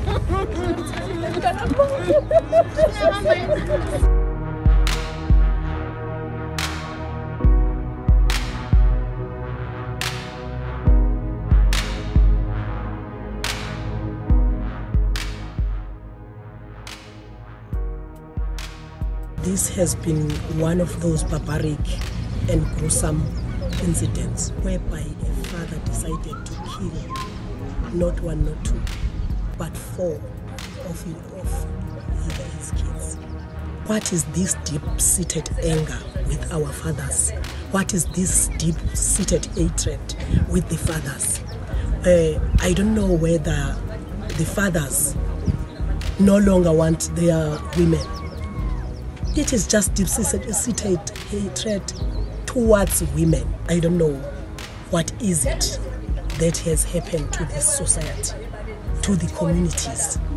This has been one of those barbaric and gruesome incidents whereby a father decided to kill not one, not two, but four of his kids. What is this deep-seated anger with our fathers? What is this deep-seated hatred with the fathers? I don't know whether the fathers no longer want their women. It is just deep-seated hatred towards women. I don't know what is it that has happened to this society, to the communities.